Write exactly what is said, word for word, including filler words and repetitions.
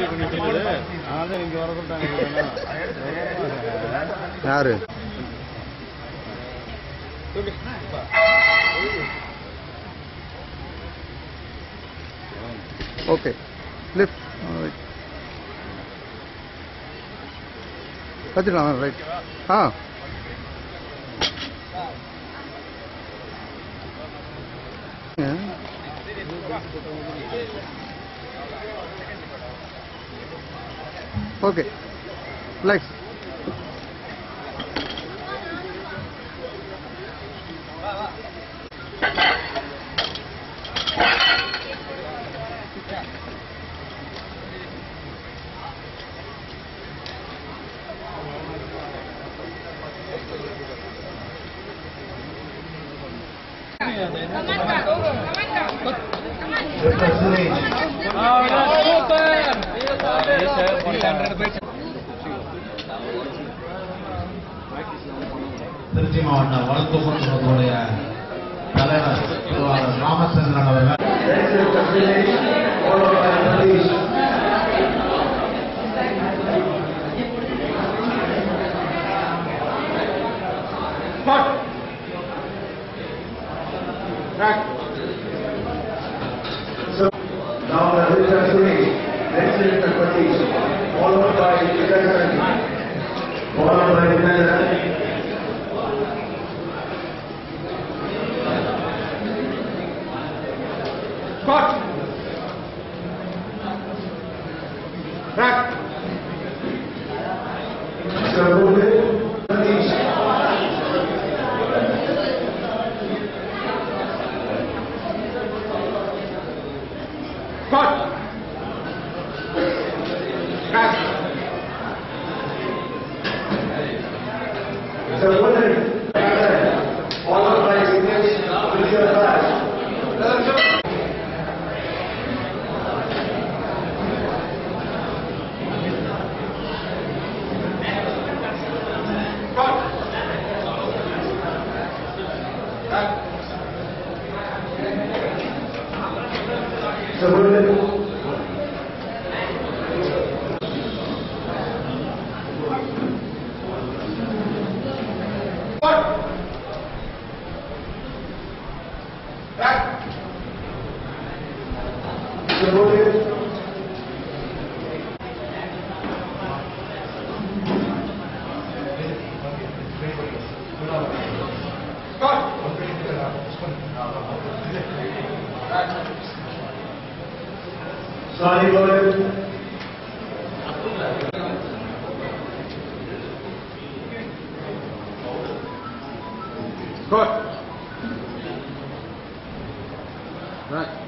யாரு okay lift வச்சுக்கலாம் right ஆ ஓகே ரிலாக்ஸ் திருச்சி மாவட்ட வளர்ப்பு குழுவுடைய தலைவர் திருவாளர் ராமச்சந்திரன் அவர்கள் Now the Richard Swing, next is the Patish, followed by Peterson, followed by Defender. Spot! Track! Sir, Patish. Spot! Track! Sir, followed by Signesh, Richard Flash. So Sorry, Gordon. Good. Right.